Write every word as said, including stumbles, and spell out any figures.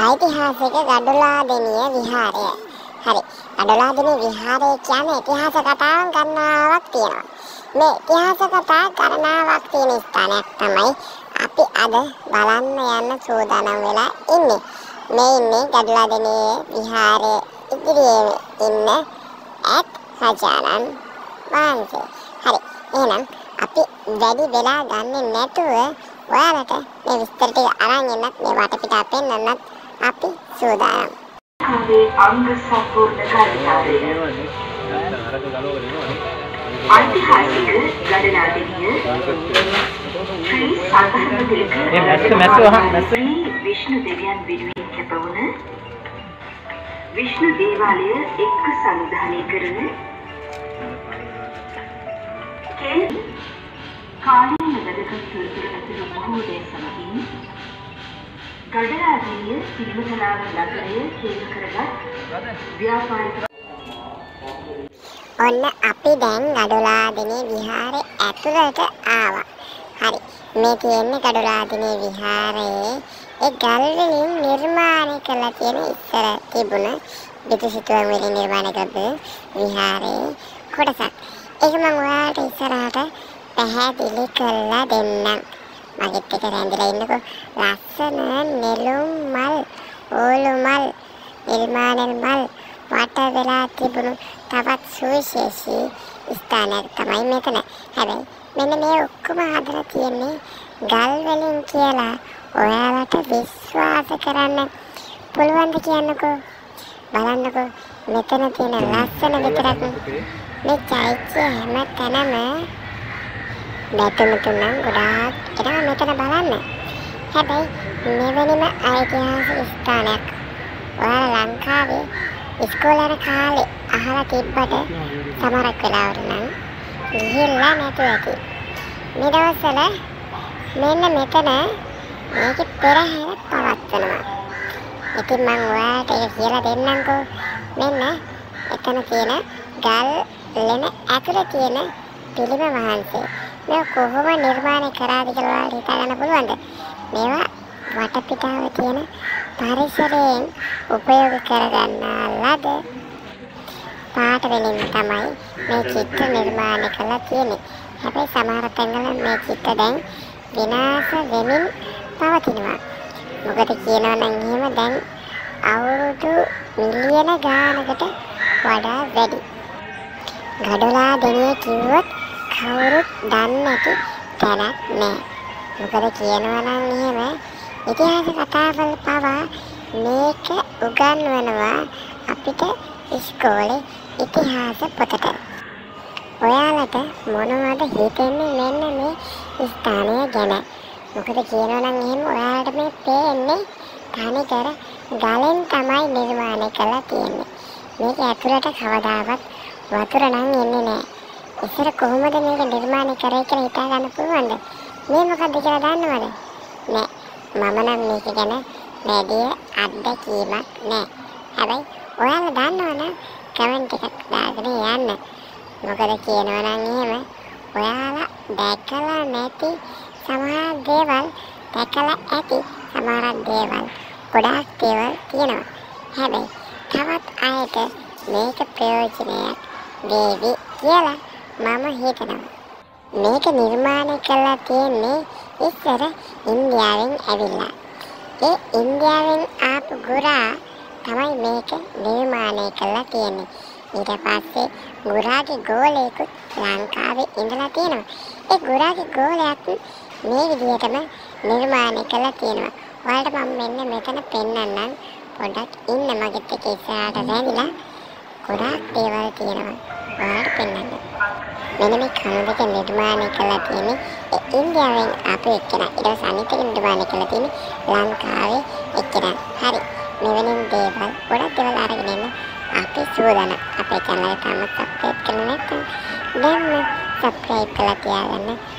ඓතිහාසික ගඩොලාදෙණිය විහාරය. හරි. ගඩොලාදෙණිය විහාරය කියන්නේ ඉතිහාස කතාවක් ගණනාවක් තියෙනවා. මේ ඉතිහාස කතා ගණනාවක් තියෙන ස්ථානයක් තමයි අපි අද බලන්න යන්න සූදානම් වෙලා ඉන්නේ. මේ ඉන්නේ ගඩොලාදෙණිය විහාරයේ ඉදිරියේ ඉන්න ඈත් රජාණන් වහන්සේ. හරි. එහෙනම් අපි වැඩි වෙලා ගන්නෙ නැතුව ඔයාලට මේ විස්තර ටික අරන් එන්නත් මේ වටපිටාව පෙන්වන්නත් අපි සූදානම්. මේ අංග සම්පූර්ණ කාර්යය. ඓතිහාසික ගඩොලාදෙණිය ශ්‍රී සතරමතිලක මේ මැස්ස මැස්ස වහ මැස්ස විෂ්ණු දෙවියන් වෙනුවෙන් කැපවුණ විෂ්ණු දේවාලය එක්ක සංවිධානය කරන කේ කාලීන වැදගත් තොරතුරු ඇතුළු බොහෝ දේ සමගින් ගඩොලාදෙණිය සිරිමතලාව නගරය කේන්ද්‍ර කරගත් ව්‍යාපාරික ඔන්න අපි දැන් ගඩොලාදෙණිය විහාරේ ඇතුළට ආවා. හරි. මේ තියෙන්නේ ගඩොලාදෙණිය විහාරයේ ඒ ගල් වලින් නිර්මාණය කරලා තියෙන ඉස්සර තිබුණ බිතුසිතුවම් වලින් නිර්මාණය කරපු විහාරයේ කොටසක්. ඒක මම ඔයාලට ඉස්සරහට පැහැදිලි කරලා දෙන්නම්. මගෙත් එක රැඳිලා ඉන්නකෝ. ලස්සන නෙළුම් මල්, ඕලු මල්, නිර්මාණල් මල් වට වෙලා තිබුණු තවත් සුවිශේෂී ස්ථානයක් තමයි මෙතන. හැබැයි මෙන්න මේ ඔක්කොම හදලා තියෙන්නේ ගල් වලින් කියලා ඔයාලට විශ්වාස කරන්න පුළුවන්ද කියන්නකෝ. බලන්නකෝ මෙතන තියෙන ලස්සන විතරක් මේ චෛත්‍ය හැම තැනම බැටමතුනම් ගොඩාක් එනවා මෙතන බලන්න. හැබැයි මෙවැනිම ඓතිහාසික ස්ථානයක් ඔයාලා ලංකාවේ ඉස්කෝලේ යන කාලේ අහලා තිබ්බට සමහරක් වෙලාවට නම් ගිහිල්ලා නැතුව ඇති. මේ දවස්වල මෙන්න මෙතන මේකේ පෙරහැර පවත්වනවා. ඉතින් මම ඔයාලට ඒක කියලා දෙන්නම්කෝ. මෙන්න එතන තියෙන ගල් ලෙන ඇතුලේ තියෙන පිළිම වහන්සේ. මේ කොහොම නිර්මාණය කරාද කියලා ඔයාලට හිතා ගන්න පුළුවන්ද? මේවා වටපිටාව තියෙන පරිසරයෙන් උපයෝග කරගන්නා ලද පාට වලින් තමයි මේ චිත්‍ර නිර්මාණය කරලා තියෙන්නේ. හැබැයි සමහර තැන්වල මේ චිත්‍ර දැන් විනාශ වෙමින් පවතිනවා. මොකද කියනවා නම් එහෙම දැන් අවුරුදු මිලියන ගානකට වඩා වැඩි. ගඩොලාදෙණිය කිව්වොත් කවුරුත් දන්නේ නැති තැනක් නෑ. මොකද කියනවා නම් එහෙම ඉතිහාස කතාවල පවා මේක උගන්වනවා අපිට ඉස්කෝලේ ඉතිහාස පොතට. ඔයාලට මොනවද හිතෙන්නේ මෙන්න මේ ස්ථානය ගැන? මොකද කියනවා නම් එහෙම ඔයාලට මේ පේන්නේ තනිකර ගලෙන් තමයි නිර්මාණය කරලා තියෙන්නේ. මේක ඇතුළට කවදාවත් වතුර නම් එන්නේ නැහැ. ඉස්සර කොහොමද මේක නිර්මාණය කරේ කියලා හිතා ගන්න පුළුවන්ද? මේ මොකද්ද කියලා දන්නවද? නෑ. මම නම් මේක ගැන වැඩි අත්දැකීමක් නෑ. හැබැයි ඔයාලා දන්නවනම් කමෙන්ට් එකක් දාගෙන යන්න. මොකද කියනවා නම් එහෙම ඔයාලා දැකලා නැති සමහර දේවල් දැකලා ඇති සමහර දේවල් ගොඩාක් දේවල් තියෙනවා. හැබැයි තවත් අයට මේක ප්‍රයෝජනයක් වේවි කියලා මම හිතනවා. මේක නිර්මාණය කරලා තියෙන්නේ ඉස්සර ඉන්දියාවෙන් ඇවිල්ලා. ඒ ඉන්දියාවෙන් ආපු ගුරා තමයි මේක නිර්මාණය කරලා තියෙන්නේ. ඊට පස්සේ ගුරාගේ ගෝලයෙකුත් ලංකාවේ ඉඳලා තියෙනවා. ඒ ගුරාගේ ගෝලයාත් මේ විදිහටම නිර්මාණය කරලා තියෙනවා. ඔයාලට මම මෙන්න මෙතන පෙන්නන්නම්. පොඩ්ඩක් ඉන්න මගෙත් එක ඉස්සරහට රැඳිලා ගොඩාක් දේවල් තියෙනවා. ඔයාලට පෙන්නන්න. මෙන්න මේ කණු දෙක නිර්මාණය කරලා තියෙන්නේ ඒ ඉන්දියාවෙන් ආපු එක්කෙනා. ඊට පස්සේ අනිත් එක නිර්මාණය කරලා තියෙන්නේ ලංකාවේ එක්කෙනා. හරි. මෙවැනි දේවල් ගොඩක් දේවල් අරගෙන එන්න අපි සූදානම්. අපේ channel එක තාම subscribe කරලා නැත්නම් දැන්ම subscribe කරලා තියාගන්න.